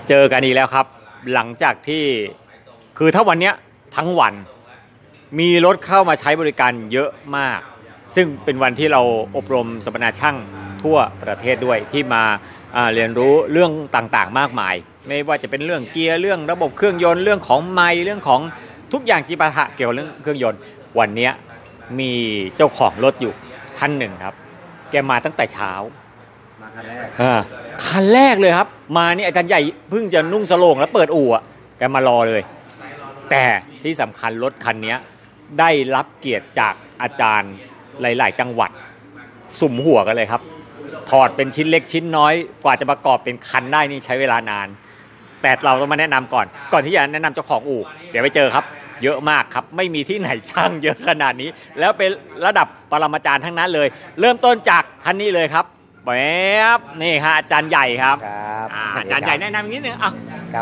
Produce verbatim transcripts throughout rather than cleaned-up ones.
เจอกันอีกแล้วครับหลังจากที่คือถ้าวันนี้ทั้งวันมีรถเข้ามาใช้บริการเยอะมากซึ่งเป็นวันที่เราอบรมสัมมนาช่างทั่วประเทศด้วยที่มาเรียนรู้เรื่องต่างๆมากมายไม่ว่าจะเป็นเรื่องเกียร์เรื่องระบบเครื่องยนต์เรื่องของไมล์เรื่องของทุกอย่างจิปาถะเกี่ยวกับเรื่องเครื่องยนต์วันนี้มีเจ้าของรถอยู่ท่านหนึ่งครับแกมาตั้งแต่เช้ามาคันแรกคันแรกเลยครับมานี่อาจารย์ใหญ่เพิ่งจะนุ่งสโลงแล้วเปิดอู่อ่ะแกมารอเลยแต่ที่สำคัญรถคันนี้ได้รับเกียรติจากอาจารย์หลายๆจังหวัดสุ่มหัวกันเลยครับถอดเป็นชิ้นเล็กชิ้นน้อยกว่าจะประกอบเป็นคันได้นี่ใช้เวลานานแต่เราต้องมาแนะนำก่อนก่อนที่จะแนะนำเจ้าของอู่เดี๋ยวไปเจอครับเยอะมากครับไม่มีที่ไหนช่างเยอะขนาดนี้แล้วเป็นระดับปรมาจารย์ทั้งนั้นเลยเริ่มต้นจากท่านนี้เลยครับแป๊บนี่ครับอาจารย์ใหญ่ครับอาจารย์ใหญ่แนะนำนิดนึงอ่ะครับ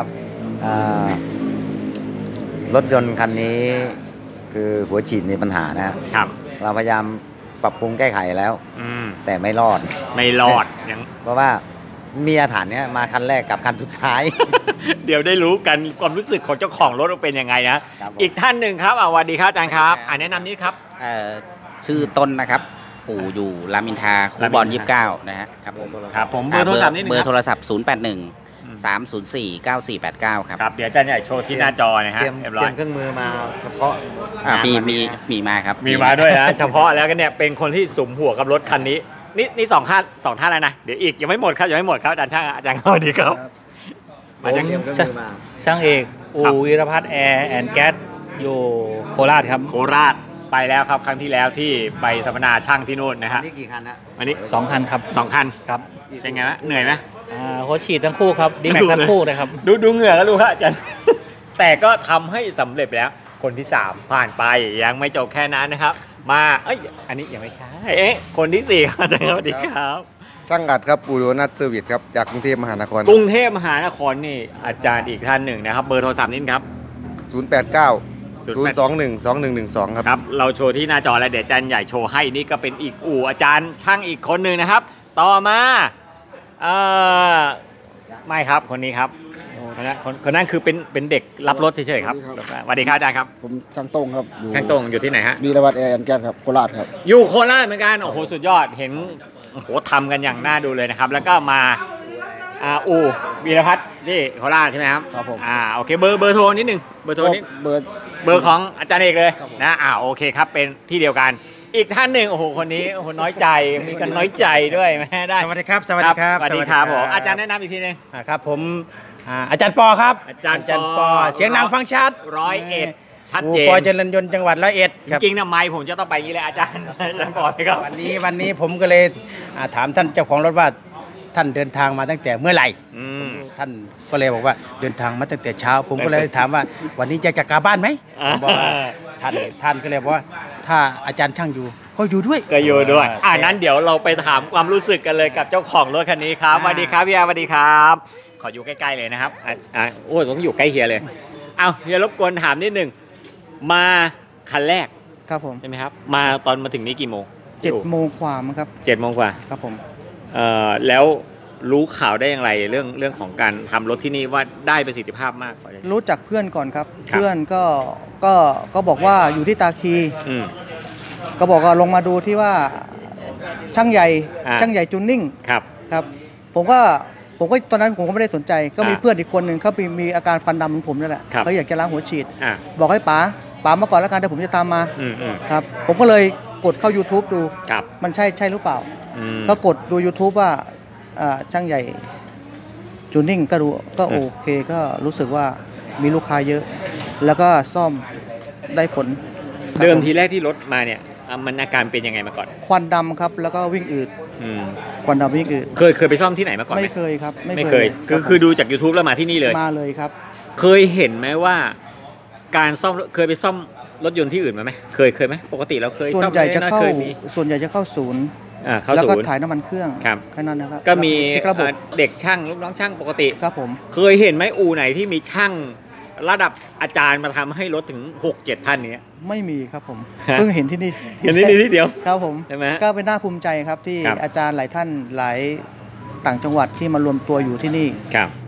รถยนต์คันนี้คือหัวฉีดมีปัญหานะครับเราพยายามปรับปรุงแก้ไขแล้วแต่ไม่รอดไม่รอดยังเพราะว่ามีอาถรรพ์เนี้ยมาคันแรกกับคันสุดท้ายเดี๋ยวได้รู้กันความรู้สึกของเจ้าของรถเป็นยังไงนะอีกท่านหนึ่งครับสวัสดีครับอาจารย์ครับอ่าแนะนำนิดครับชื่อต้นนะครับปู่อยู่รามอินทราคูบอลยี่สิบเก้านะฮะครับผมครับผมเบอร์โทรศัพท์นิดนึงเบอร์โทรศัพท์ศูนย์ แปด หนึ่ง สาม ศูนย์ สี่ เก้า สี่ แปด เก้าครับครับเดี๋ยวอาจารย์ใหญ่โชว์ที่หน้าจอนะฮะเตรียมเครื่องมือมาเฉพาะมีมีมีมาครับมีมาด้วยนะเฉพาะแล้วก็เนี่ยเป็นคนที่สุมหัวกับรถคันนี้นี่นี่สองท่านสองท่านแล้วนะเดี๋ยวอีกยังไม่หมดครับยังไม่หมดครับอาจารย์ช่างอาจารย์สวัสดีครับมาจากช่างเอกอูวิรพัฒน์แอร์แอนด์แก๊สอยู่โคราชครับโคราชไปแล้วครับครั้งที่แล้วที่ไปสัมมนาช่างที่นู่นนะฮะนี่กี่คันนะวันนี้สองคันครับสองคันครับเป็นไงวะเหนื่อยไหมอ่าโคฉีดทั้งคู่ครับดีแม็กทั้งคู่นะครับดูดูเหงื่อแล้วดูครับอาจารย์แต่ก็ทำให้สำเร็จแล้วคนที่สามผ่านไปยังไม่จบแค่นั้นนะครับมาเอ้ยอันนี้ยังไม่ใช่เอ๊ะคนที่สี่อาจารย์สวัสดีครับช่างอัดครับปูโรนัทเซอร์วิสครับจากกรุงเทพมหานครกรุงเทพมหานครนี่อาจารย์อีกท่านหนึ่งนะครับเบอร์โทรศัพท์นี่ครับศูนย์ แปด เก้า ศูนย์ สอง หนึ่ง สอง หนึ่ง หนึ่ง สองครับครับเราโชว์ที่หน้าจอแล้วเดี๋ยวอาจารย์ใหญ่โชว์ให้นี่ก็เป็นอีกอู่อาจารย์ช่างอีกคนหนึ่งนะครับต่อมาเอ่อไม่ครับคนนี้ครับคนนั้นคนนั้นคือเป็นเป็นเด็กรับรถเฉยๆครับสวัสดีครับอาจารย์ครับผมช่างตรงครับช่างตรงอยู่ที่ไหนฮะวีรวัฒน์แอร์แอนด์แก๊สครับโคราชครับอยู่โคราชเหมือนกันโอ้โหสุดยอดเห็นโอ้โหทำกันอย่างน่าดูเลยนะครับแล้วก็มาอ่าอูวีรพัฒน์ที่โคราชใช่ไหมครับครับผมอ่าโอเคเบอร์เบอร์โทรนิดนึงเบอร์โทรนิดเบอร์เบอร์ของอาจารย์เอกเลยนะอ่าโอเคครับเป็นที่เดียวกันอีกท่านหนึ่งโอ้โหคนนี้โอ้โหน้อยใจมีกันน้อยใจด้วยแม่ได้สวัสดีครับสวัสดีครับสวัสดีครับผมอาจารย์แนะนำอีกทีนึงครับผมอาจารย์ปอครับอาจารย์ปอเสียงดังฟังชัดร้อยเอ็ดชัดเจนปอเจริญยนต์จังหวัดร้อยเอ็ดจริงๆนะไมค์ผมจะต้องไปอย่างนี้เลยอาจารย์อาจารย์ปอครับวันนี้วันนี้ผมก็เลยถามท่านเจ้าของรถว่าท่านเดินทางมาตั้งแต่เมื่อไหร่ท่านก็เลยบอกว่าเดินทางมาตั้งแต่เช้าผมก็เลยถามว่าวันนี้จะกลับบ้านไหมบอกท่านท่านก็เลยบอกว่าถ้าอาจารย์ช่างอยู่ก็อยู่ด้วยก็อยู่ด้วยอ่านั้นเดี๋ยวเราไปถามความรู้สึกกันเลยกับเจ้าของรถคันนี้ครับสวัสดีครับพี่อาสวัสดีครับขออยู่ใกล้ๆเลยนะครับอ่าโอ้ต้องอยู่ใกล้เฮียเลยเอาเฮียรบกวนถามนิดนึงมาคันแรกครับผมใช่ไหมครับมาตอนมาถึงนี้กี่โมงเจ็ดโมงกว่ามั้งครับเจ็ดโมงกว่าครับผมเอ่อแล้วรู้ข่าวได้อย่างไรเรื่องเรื่องของการทำรถที่นี่ว่าได้ประสิทธิภาพมากรู้จักเพื่อนก่อนครับเพื่อนก็ก็ก็บอกว่าอยู่ที่ตาคีก็บอกว่าลงมาดูที่ว่าช่างใหญ่ช่างใหญ่จูนนิ่งครับครับผมก็ผมก็ตอนนั้นผมก็ไม่ได้สนใจก็มีเพื่อนอีกคนหนึ่งเขามีอาการฟันดำเหมือนผมนั่นแหละเขาอยากจะล้างหัวฉีดบอกให้ป๋าป๋ามาก่อนแล้วกันเดี๋ยวผมจะตามมาครับผมก็เลยกดเข้า YouTube ดูมันใช่ใช่หรือเปล่าก็กดดู YouTube ว่าช่างใหญ่จูนนิ่งก็ดูก็โอเคก็รู้สึกว่ามีลูกค้าเยอะแล้วก็ซ่อมได้ผลเดิมทีแรกที่รถมาเนี่ยมันอาการเป็นยังไงมาก่อนควันดำครับแล้วก็วิ่งอืดควันดำวิ่งอืดเคยเคยไปซ่อมที่ไหนมาก่อนไม่เคยครับไม่เคยคือคือดูจาก YouTube แล้วมาที่นี่เลยมาเลยครับเคยเห็นไหมว่าการซ่อมเคยไปซ่อมรถยนต์ที่อื่นมาไหมเคยเคยไหมปกติเราเคยส่วนใหญ่จะเข้าส่วนใหญ่จะเข้าศูนย์แล้วก็ถ่ายน้ำมันเครื่องแค่นั้นนะครับก็มีเด็กช่างลูกน้องช่างปกติครับผมเคยเห็นไหมอู่ไหนที่มีช่างระดับอาจารย์มาทำให้รถถึง หกเจ็ด ท่านนี้ไม่มีครับผมเพิ่งเห็นที่นี่เห็นที่นี่ที่เดียวครับผมใช่ไหมก็เป็นน่าภูมิใจครับที่อาจารย์หลายท่านหลายต่างจังหวัดที่มารวมตัวอยู่ที่นี่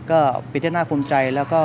ก็เป็นที่น่าภูมิใจแล้วก็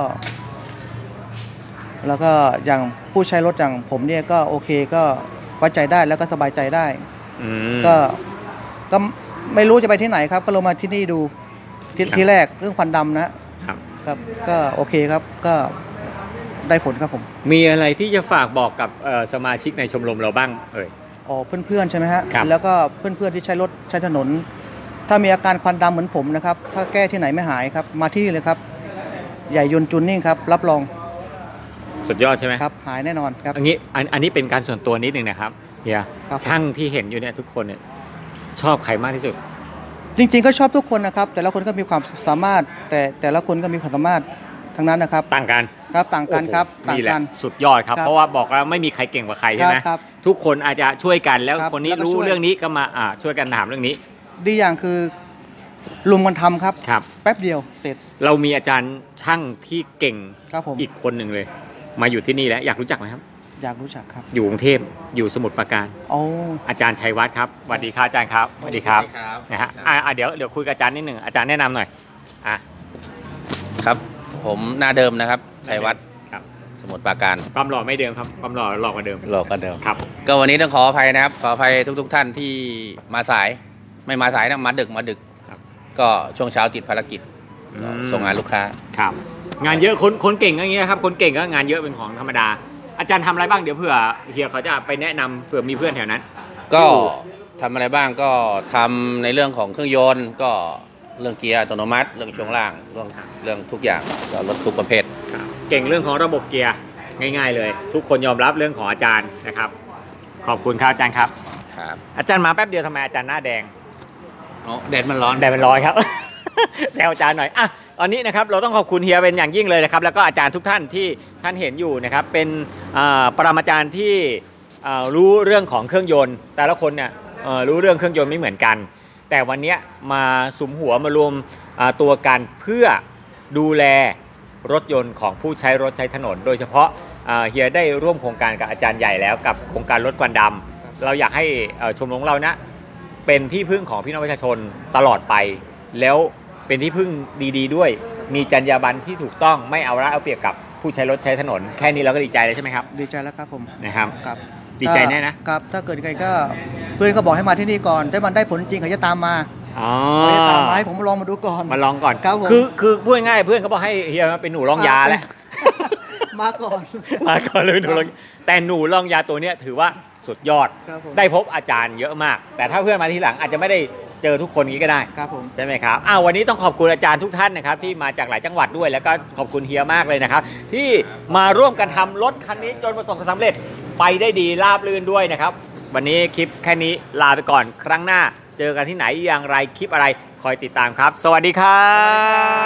แล้วก็อย่างผู้ใช้รถอย่างผมเนี่ยก็โอเคก็ไว้ใจได้แล้วก็สบายใจได้ก็ก็ไม่รู้จะไปที่ไหนครับก็ลงมาที่นี่ดูทที่แรกเรื่องควันดำนะครับครับก็โอเคครับก็ได้ผลครับผมมีอะไรที่จะฝากบอกกับสมาชิกในชมรมเราบ้างเอ่ยอ๋อเพื่อนๆใช่ไหมฮะแล้วก็เพื่อนๆที่ใช้รถใช้ถนนถ้ามีอาการควันดำเหมือนผมนะครับถ้าแก้ที่ไหนไม่หายครับมาที่นี่เลยครับใหญ่ยนต์จูนนิ่งครับรับรองสุดยอดใช่ไหมครับหายแน่นอนครับอันนี้อันนี้เป็นการส่วนตัวนิดหนึ่งนะครับเฮียช่างที่เห็นอยู่เนี่ยทุกคนเนี่ยชอบใครมากที่สุดจริงๆก็ชอบทุกคนนะครับแต่ละคนก็มีความสามารถแต่แต่ละคนก็มีความสามารถทั้งนั้นนะครับต่างกันครับต่างกันครับต่างกันสุดยอดครับเพราะว่าบอกว่าไม่มีใครเก่งกว่าใครใช่ไหมทุกคนอาจจะช่วยกันแล้วคนนี้รู้เรื่องนี้ก็มาอ่าช่วยกันถามเรื่องนี้ดีอย่างคือลุมกันทำครับครับแป๊บเดียวเสร็จเรามีอาจารย์ช่างที่เก่งอีกคนหนึ่งเลยมาอยู่ที่นี่แล้วอยากรู้จักไหมครับอยากรู้จักครับอยู่กรุงเทพอยู่สมุทรปราการโอ้อาจารย์ชัยวัฒน์ครับสวัสดีครับอาจารย์ครับสวัสดีครับนะฮะอ่าเดี๋ยวเดี๋ยวคุยกับอาจารย์นิดหนึ่งอาจารย์แนะนำหน่อยอ่ะครับผมหน้าเดิมนะครับชัยวัฒน์ครับสมุทรปราการความหล่อไม่เดิมครับความหล่อหล่อกว่าเดิมหล่อกว่าเดิมครับก็วันนี้ต้องขออภัยนะครับขออภัยทุกๆท่านที่มาสายไม่มาสายนะมาดึกมาดึกก็ช่วงเช้าติดภารกิจส่งงานลูกค้าครับงานเยอะคนคนเก่งอย่างเงี้ยครับคนเก่งก็งานเยอะเป็นของธรรมดาอาจารย์ทำอะไรบ้างเดี๋ยวเผื่อเฮียเขาจะไปแนะนำเผื่อมีเพื่อนแถวนั้นก็ทำอะไรบ้างก็ทำในเรื่องของเครื่องยนต์ก็เรื่องเกียร์อัตโนมัติเรื่องช่วงล่างเรื่องเรื่องทุกอย่างก็รถทุกประเภทเก่งเรื่องของระบบเกียร์ง่ายๆเลยทุกคนยอมรับเรื่องของอาจารย์นะครับขอบคุณครับอาจารย์ครับครับอาจารย์มาแป๊บเดียวทำไมอาจารย์หน้าแดงอ๋อแดดมันร้อนแดดมันร้อนครับแซวอาจารย์หน่อยอ่ะตอนนี้นะครับเราต้องขอบคุณเฮียเป็นอย่างยิ่งเลยนะครับแล้วก็อาจารย์ทุกท่านที่ท่านเห็นอยู่นะครับเป็นปรมาจารย์ที่รู้เรื่องของเครื่องยนต์แต่ละคนเนี่ยรู้เรื่องเครื่องยนต์ไม่เหมือนกันแต่วันนี้มาสุมหัวมารวมตัวกันเพื่อดูแลรถยนต์ของผู้ใช้รถใช้ถนนโดยเฉพาะเฮียได้ร่วมโครงการกับอาจารย์ใหญ่แล้วกับโครงการลดควันดำเราอยากให้ชมรมเรานะเป็นที่พึ่งของพี่น้องประชาชนตลอดไปแล้วเป็นที่พึ่งดีๆด้วยมีจรรยาบรรณที่ถูกต้องไม่เอารัดเอาเปรียบกับผู้ใช้รถใช้ถนนแค่นี้เราก็ดีใจเลยใช่ไหมครับดีใจแล้วครับผมนะครับครับดีใจแน่นะครับถ้าเกิดไงก็เพื่อนก็บอกให้มาที่นี่ก่อนถ้ามันได้ผลจริงเขาจะตามมาอ๋อจะตามมาให้ผมมาลองมาดูก่อนมาลองก่อนคือคือพูดง่ายเพื่อนเขาบอกให้เฮียเป็นหนูลองยาแหละมาก่อนมาก่อนเลยหนูลองแต่หนูลองยาตัวเนี้ยถือว่าสุดยอดได้พบอาจารย์เยอะมากแต่ถ้าเพื่อนมาทีหลังอาจจะไม่ได้เจอทุกคนนี้ก็ได้ครับผมใช่ไหมครับอ้าววันนี้ต้องขอบคุณอาจารย์ทุกท่านนะครับที่มาจากหลายจังหวัดด้วยแล้วก็ขอบคุณเฮียมากเลยนะครับที่มาร่วมกันทำรถคันนี้จนประสบความสำเร็จไปได้ดีราบรื่นด้วยนะครับวันนี้คลิปแค่นี้ลาไปก่อนครั้งหน้าเจอกันที่ไหนอย่างไรคลิปอะไรคอยติดตามครับสวัสดีครับ